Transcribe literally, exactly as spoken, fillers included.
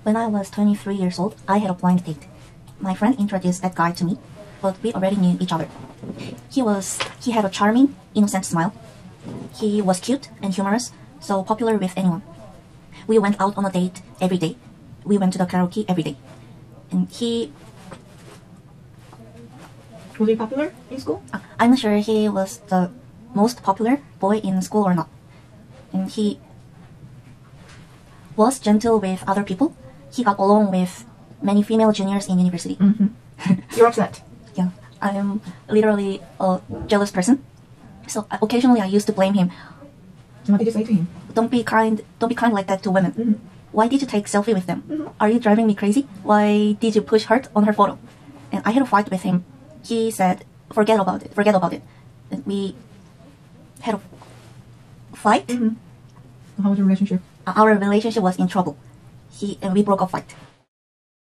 When I was twenty-three years old, I had a blind date. My friend introduced that guy to me, but we already knew each other. He was, he had a charming, innocent smile. He was cute and humorous, so popular with anyone. We went out on a date every day. We went to the karaoke every day. And he... Was he popular in school? Uh, I'm not sure he was the most popular boy in school or not. And he was gentle with other people. He got along with many female juniors in university. Mm-hmm. You're upset. Yeah, I am literally a jealous person. So uh, occasionally I used to blame him. What did you say to him? Don't be kind, don't be kind like that to women. Mm-hmm. Why did you take selfie with them? Mm-hmm. Are you driving me crazy? Why did you push heart on her photo? And I had a fight with him. He said, forget about it, forget about it. And we had a fight. Mm-hmm. How was your relationship? Our relationship was in trouble. He and we broke up fight.